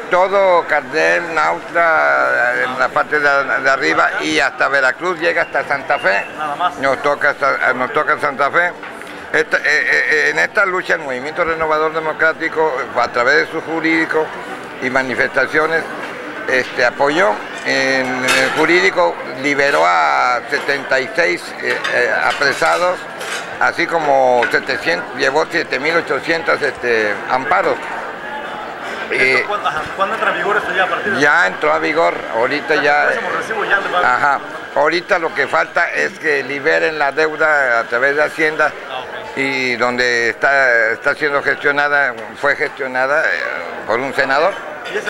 todo Cardel, Nautla, en la parte de arriba y hasta Veracruz, llega hasta Santa Fe. Nada más. Nos toca Santa Fe. En esta lucha el Movimiento Renovador Democrático, a través de su jurídico y manifestaciones, apoyó. En el jurídico liberó a 76 apresados, así como 700, llevó 7.800 amparos. ¿Cuándo entra en vigor esto ya a partir de...? Ya entró a vigor, ahorita ya... Ajá. Ahorita lo que falta es que liberen la deuda a través de Hacienda, y donde está siendo gestionada, fue gestionada por un senador.